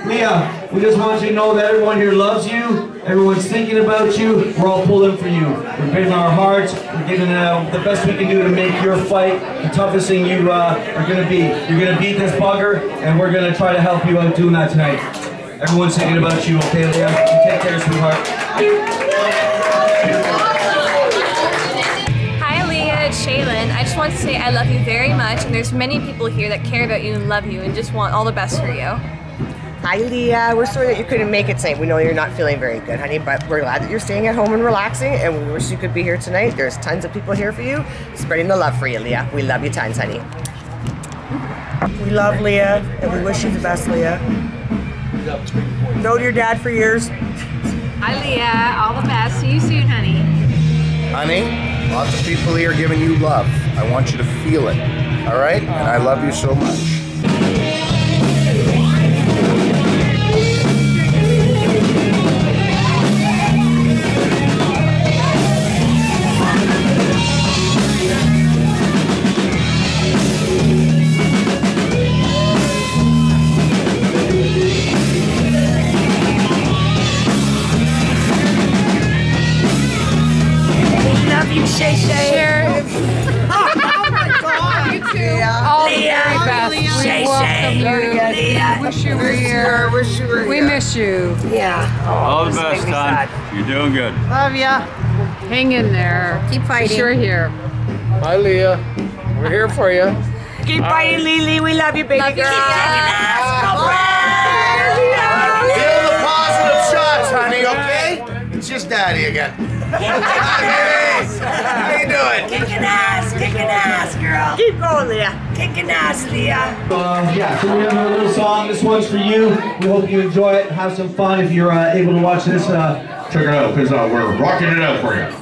Leah, we just want you to know that everyone here loves you. Everyone's thinking about you. We're all pulling for you. We're giving our hearts. We're giving the best we can do to make your fight the toughest thing you are going to be. You're going to beat this bugger, and we're going to try to help you out doing that tonight. Everyone's thinking about you, okay, Leah? You take care, sweetheart. Hi, Leah. It's Shaylin. I just want to say I love you very much, and there's many people here that care about you and love you and just want all the best for you. Hi, Leah. We're sorry that you couldn't make it tonight. We know you're not feeling very good, honey, but we're glad that you're staying at home and relaxing, and we wish you could be here tonight. There's tons of people here for you, spreading the love for you, Leah. We love you tons, honey. We love Leah, and we wish you the best, Leah. Known your dad for years. Hi, Leah. All the best. See you soon, honey. Honey, lots of people here giving you love. I want you to feel it, all right? And I love you so much. You Shay Shay. Oh my God. You too. Leah. All the very best. Shay We welcome you. Leah. Wish you were here. Wish you were here. We miss you. Yeah. Oh, All the best, son. You're doing good. Love ya. Hang in there. Keep fighting. Wish you were here. Hi, Leah. We're here for you. Keep fighting, Lily. We love you, baby girl. Feel the positive shots, honey, okay? It's just Daddy again. Hey, how you doing? Kicking ass, girl. Keep going, Leah. Kicking ass, Leah. Yeah, so we have a little song. This one's for you. We hope you enjoy it. Have some fun. If you're able to watch this, check it out, because we're rocking it out for you.